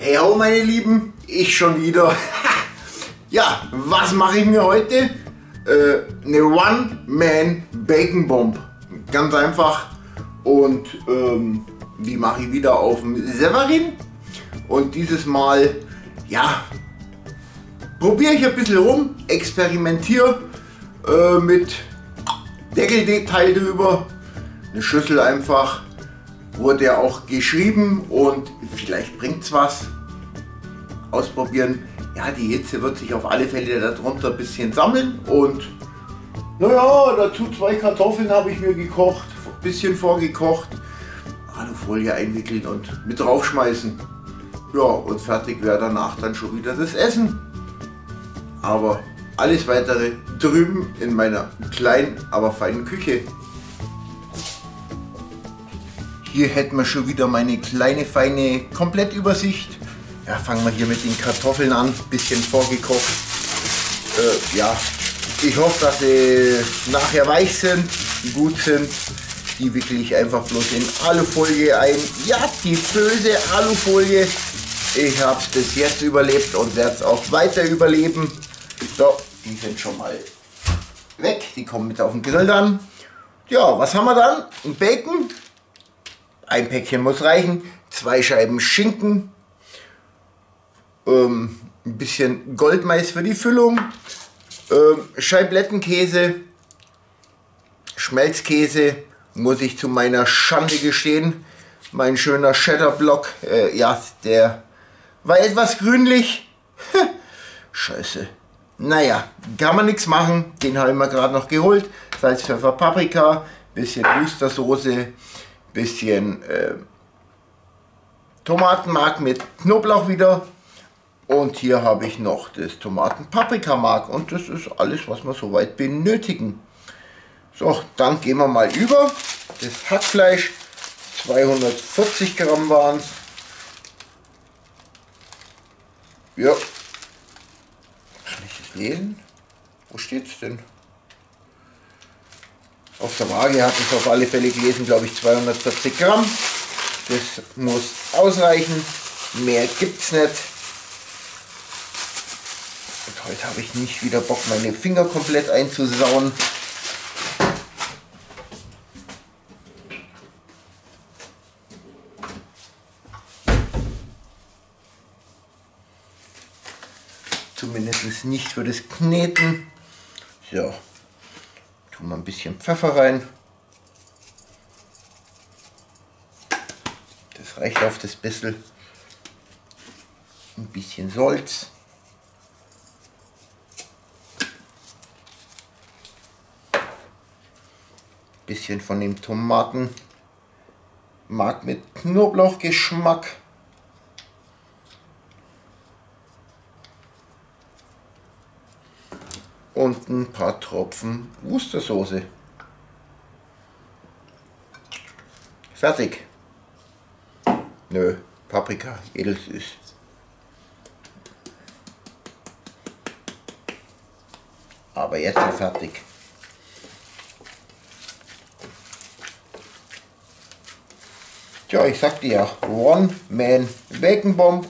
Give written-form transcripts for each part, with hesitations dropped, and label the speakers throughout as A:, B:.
A: Hey ho meine Lieben, ich schon wieder. Ja, was mache ich mir heute? Eine One-Man-Bacon-Bomb. Ganz einfach. Und die mache ich wieder auf dem Severin. Und dieses Mal, ja, probiere ich ein bisschen rum, experimentiere mit Deckelteil drüber. Eine Schüssel einfach. Wurde ja auch geschrieben und vielleicht bringt es was. Ausprobieren. Ja, die Hitze wird sich auf alle Fälle darunter ein bisschen sammeln und naja, dazu 2 Kartoffeln habe ich mir gekocht, ein bisschen vorgekocht, Alufolie einwickeln und mit draufschmeißen. Ja, und fertig wäre danach dann schon wieder das Essen. Aber alles weitere drüben in meiner kleinen, aber feinen Küche. Hier hätten wir schon wieder meine kleine, feine Komplettübersicht. Ja, fangen wir hier mit den Kartoffeln an, bisschen vorgekocht. Ja, ich hoffe, dass sie nachher weich sind, gut sind. Die wickle ich einfach bloß in Alufolie ein. Ja, die böse Alufolie. Ich habe es bis jetzt überlebt und werde es auch weiter überleben. So, die sind schon mal weg. Die kommen mit auf den Grill dann. Ja, was haben wir dann? Ein Bacon. Ein Päckchen muss reichen, 2 Scheiben Schinken, ein bisschen Goldmais für die Füllung, Scheiblettenkäse, Schmelzkäse, muss ich zu meiner Schande gestehen, mein schöner Cheddar-Block, ja, der war etwas grünlich, scheiße, naja, kann man nichts machen, den habe ich mir gerade noch geholt, Salz, Pfeffer, Paprika, bisschen Ostersoße, bisschen Tomatenmark mit Knoblauch wieder und hier habe ich noch das Tomaten-Paprika-Mark und das ist alles, was wir soweit benötigen. So, dann gehen wir mal über. Das Hackfleisch, 240 Gramm waren es. Ja, kann ich das lesen? Wo steht es denn? Auf der Waage hat es auf alle Fälle gelesen, glaube ich, 240 Gramm. Das muss ausreichen. Mehr gibt es nicht. Und heute habe ich nicht wieder Bock, meine Finger komplett einzusauen. Zumindest nicht für das Kneten. So. Tun wir ein bisschen Pfeffer rein. Das reicht auf das bisschen. Ein bisschen Salz. Ein bisschen von dem Tomatenmark mit Knoblauchgeschmack. Und ein paar Tropfen Worcestersoße. Fertig. Nö, Paprika, edelsüß. Aber jetzt ist fertig. Tja, ich sagte ja, One-Man-Bacon-Bomb.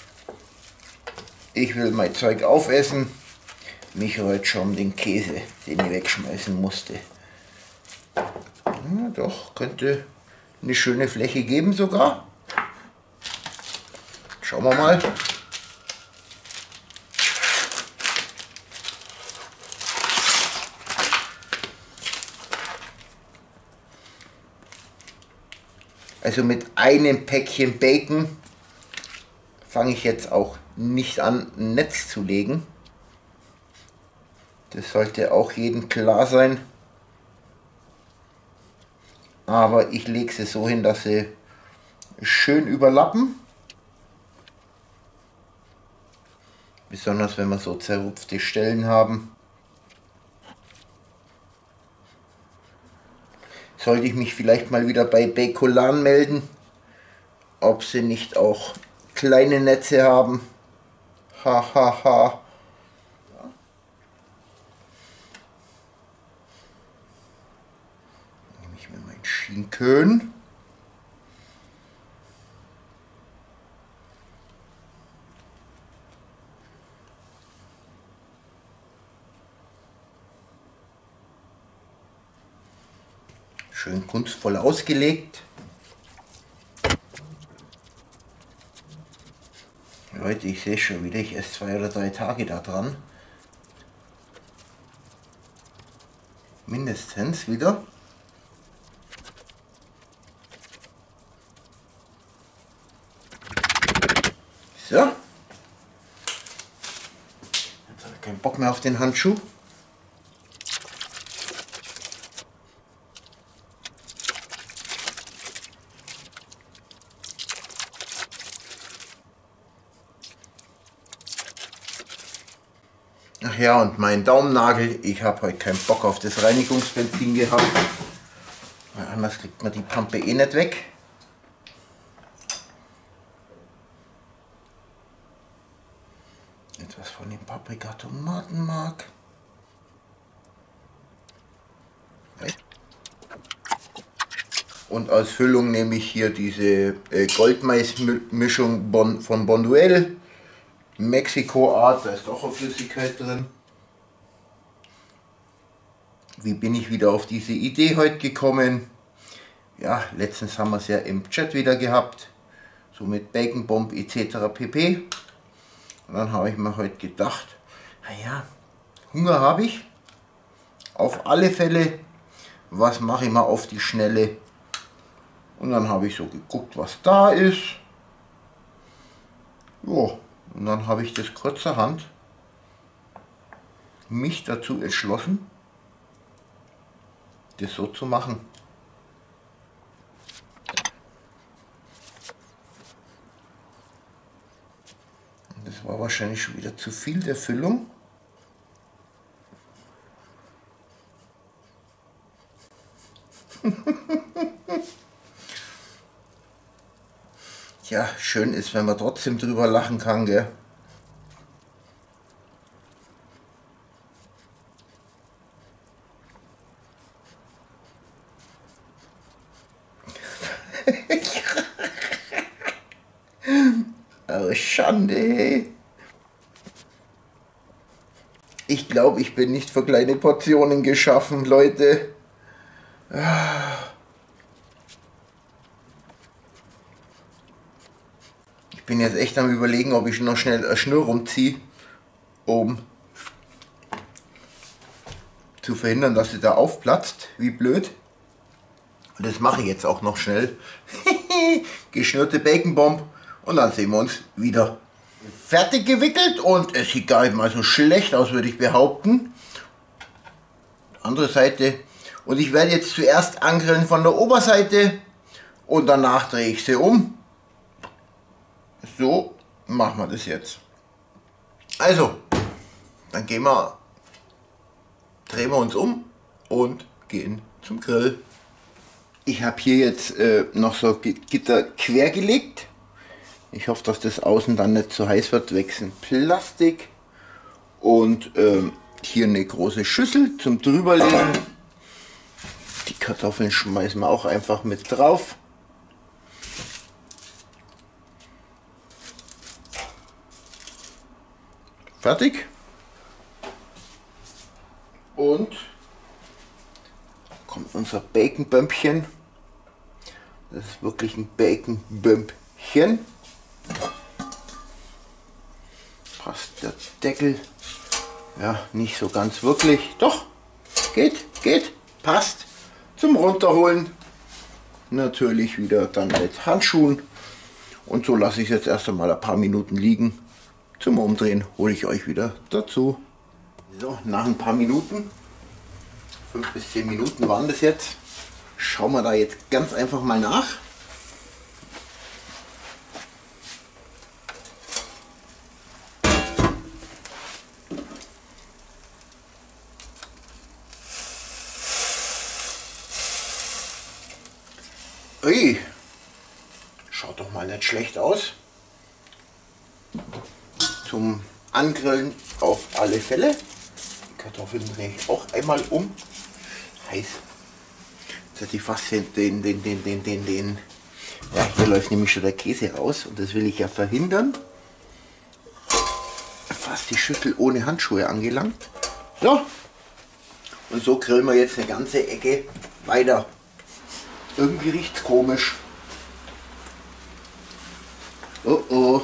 A: Ich will mein Zeug aufessen. Mich reut schon um den Käse, den ich wegschmeißen musste. Ja, doch, könnte eine schöne Fläche geben sogar. Schauen wir mal. Also mit einem Päckchen Bacon fange ich jetzt auch nicht an, ein Netz zu legen. Das sollte auch jedem klar sein. Aber ich lege sie so hin, dass sie schön überlappen. Besonders wenn wir so zerrupfte Stellen haben. Sollte ich mich vielleicht mal wieder bei Bacolan melden, ob sie nicht auch kleine Netze haben. Hahaha. Nehme ich mir mein Schinken. Schön kunstvoll ausgelegt. Leute, ich sehe schon wieder, ich esse 2 oder 3 Tage da dran. Mindestens wieder. So. Jetzt habe ich keinen Bock mehr auf den Handschuh. Ach ja, und mein Daumennagel, ich habe heute keinen Bock auf das Reinigungsbenzin gehabt. Anders kriegt man die Pampe eh nicht weg. Etwas von dem Paprika-Tomatenmark. Und als Füllung nehme ich hier diese Goldmais-Mischung von Bonduelle. Mexiko-Art, da ist auch eine Flüssigkeit drin. Wie bin ich wieder auf diese Idee heute gekommen? Ja, letztens haben wir es ja im Chat wieder gehabt, so mit Bacon Bomb etc. pp. Und dann habe ich mir heute gedacht, naja, Hunger habe ich, auf alle Fälle, was mache ich mal auf die Schnelle? Und dann habe ich so geguckt, was da ist. Jo. Und dann habe ich das kurzerhand mich dazu entschlossen, das so zu machen. Und das war wahrscheinlich schon wieder zu viel der Füllung. Ja, schön ist, wenn man trotzdem drüber lachen kann, gell? Oh, Schande! Ich glaube, ich bin nicht für kleine Portionen geschaffen, Leute. Ich bin jetzt echt am Überlegen, ob ich noch schnell eine Schnur rumziehe, um zu verhindern, dass sie da aufplatzt. Wie blöd. Und das mache ich jetzt auch noch schnell. Geschnürte Bacon Bomb und dann sehen wir uns wieder. Fertig gewickelt und es sieht gar nicht mal so schlecht aus, würde ich behaupten. Andere Seite. Und ich werde jetzt zuerst angrillen von der Oberseite und danach drehe ich sie um. So machen wir das jetzt. Also, dann drehen wir uns um und gehen zum Grill. Ich habe hier jetzt noch so Gitter quer gelegt. Ich hoffe, dass das außen dann nicht zu heiß wird. Wechseln Plastik. Und hier eine große Schüssel zum drüberlegen. Die Kartoffeln schmeißen wir auch einfach mit drauf. Fertig. Und kommt unser Bacon-Bömpchen. Das ist wirklich ein Bacon-Bömpchen. Passt der Deckel. Ja, nicht so ganz wirklich. Doch, geht, passt. Zum Runterholen. Natürlich wieder dann mit Handschuhen. Und so lasse ich es jetzt erst einmal ein paar Minuten liegen. Zum Umdrehen hole ich euch wieder dazu. So, nach ein paar Minuten, 5 bis 10 Minuten waren das jetzt, schauen wir da jetzt ganz einfach mal nach. Ui, schaut doch mal nicht schlecht aus. Zum Angrillen auf alle Fälle. Die Kartoffeln drehe ich auch einmal um. Heiß. Jetzt hätte ich fast den. Ja, hier läuft nämlich schon der Käse raus und das will ich ja verhindern. Fast die Schüssel ohne Handschuhe angelangt. So. Und so grillen wir jetzt eine ganze Ecke weiter. Irgendwie riecht's komisch. Oh oh.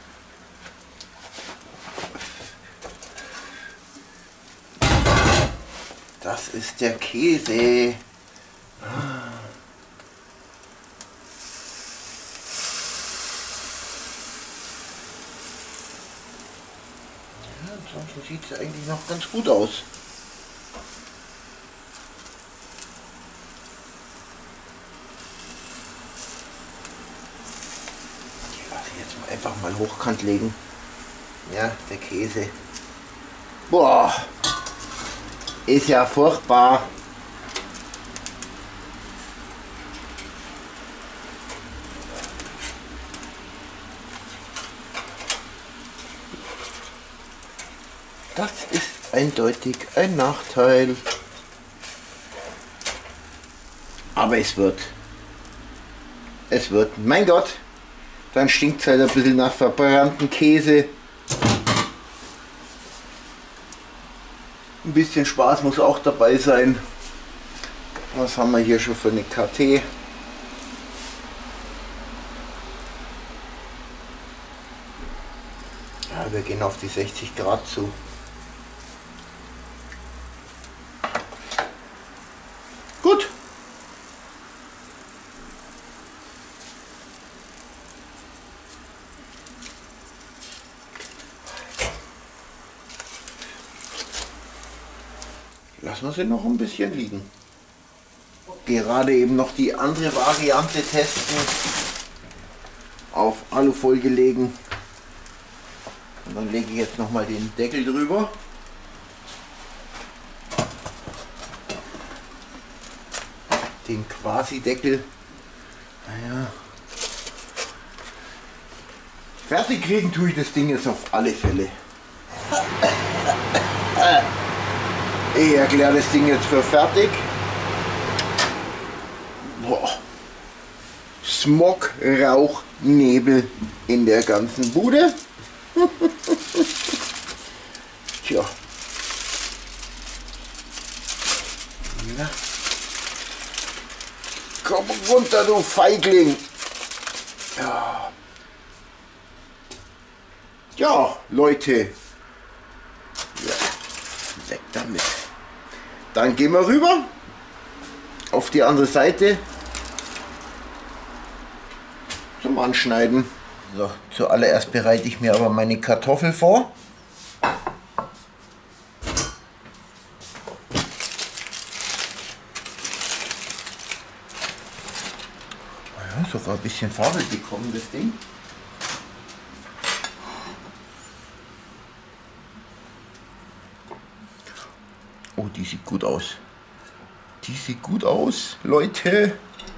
A: Das ist der Käse. Ansonsten sieht es eigentlich noch ganz gut aus. Die lasse ich jetzt mal einfach mal hochkant legen. Ja, der Käse. Boah, ist ja furchtbar. Das ist eindeutig ein Nachteil. Aber es wird. Es wird. Mein Gott, dann stinkt es halt ein bisschen nach verbrannten Käse. Ein bisschen Spaß muss auch dabei sein. Was haben wir hier schon für eine KT? Ja, wir gehen auf die 60 Grad zu. Gut. Lassen wir sie noch ein bisschen liegen. Gerade eben noch die andere Variante testen. Auf Alufolie legen. Und dann lege ich jetzt noch mal den Deckel drüber. Den Quasi-Deckel. Naja. Fertig kriegen tue ich das Ding jetzt auf alle Fälle. Ich erkläre das Ding jetzt für fertig. Boah. Smog, Rauch, Nebel in der ganzen Bude. Tja. Ja. Komm runter, du Feigling. Ja. Ja, Leute. Ja. Weg damit. Dann gehen wir rüber auf die andere Seite zum Anschneiden. So, zuallererst bereite ich mir aber meine Kartoffel vor. Ja, sogar ein bisschen Farbe bekommen, das Ding. Oh, die sieht gut aus. Die sieht gut aus, Leute.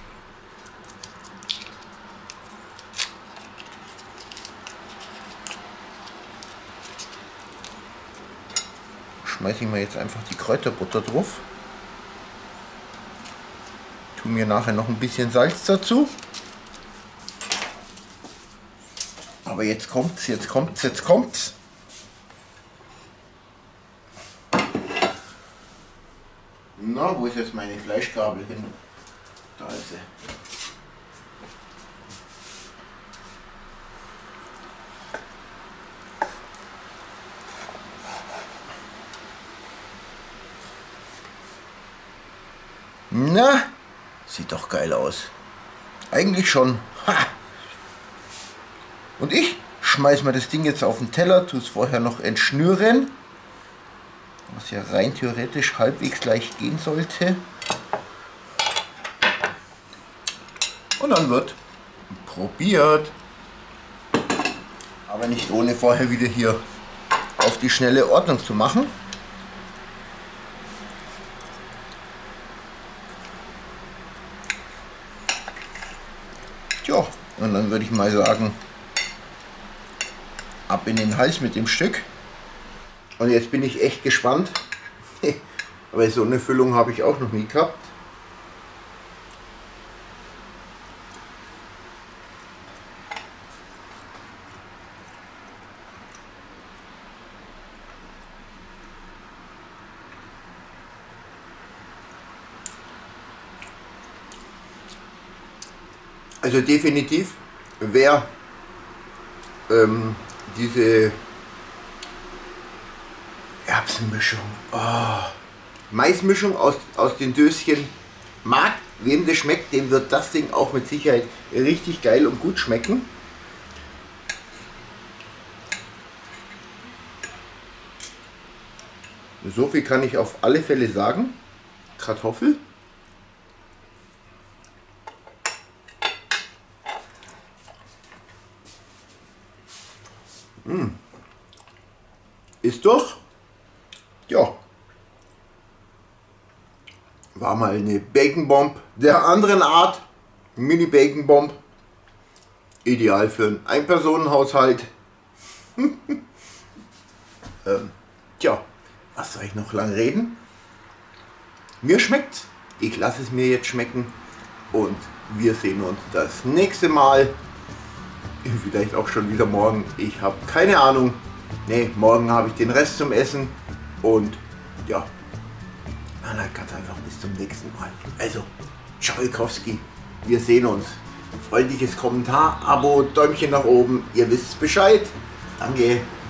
A: Schmeiße ich mir jetzt einfach die Kräuterbutter drauf. Tue mir nachher noch ein bisschen Salz dazu. Aber jetzt kommt's, jetzt kommt's, jetzt kommt's. Na, wo ist jetzt meine Fleischgabel hin? Da ist sie. Na, sieht doch geil aus. Eigentlich schon. Ha! Und ich schmeiß mal das Ding jetzt auf den Teller, tue es vorher noch entschnüren. Was ja rein theoretisch halbwegs leicht gehen sollte. Und dann wird probiert. Aber nicht ohne vorher wieder hier auf die schnelle Ordnung zu machen. Tja, und dann würde ich mal sagen, ab in den Hals mit dem Stück. Und jetzt bin ich echt gespannt, weil so eine Füllung habe ich auch noch nie gehabt. Also definitiv, wer diese Erbsenmischung, Maismischung aus den Döschen mag, wem das schmeckt, dem wird das Ding auch mit Sicherheit richtig geil und gut schmecken. So viel kann ich auf alle Fälle sagen. Kartoffel. Ist doch, ja, war mal eine Bacon Bomb der anderen Art, Mini Bacon Bomb, ideal für einen Ein-Personen-Haushalt. Tja, was soll ich noch lang reden? Mir schmeckt's, ich lasse es mir jetzt schmecken und wir sehen uns das nächste Mal, vielleicht auch schon wieder morgen, ich habe keine Ahnung. Ne, morgen habe ich den Rest zum Essen und ja, dann ganz einfach bis zum nächsten Mal. Also, Tschaikowski, wir sehen uns. Freundliches Kommentar, Abo, Däumchen nach oben, ihr wisst Bescheid. Danke.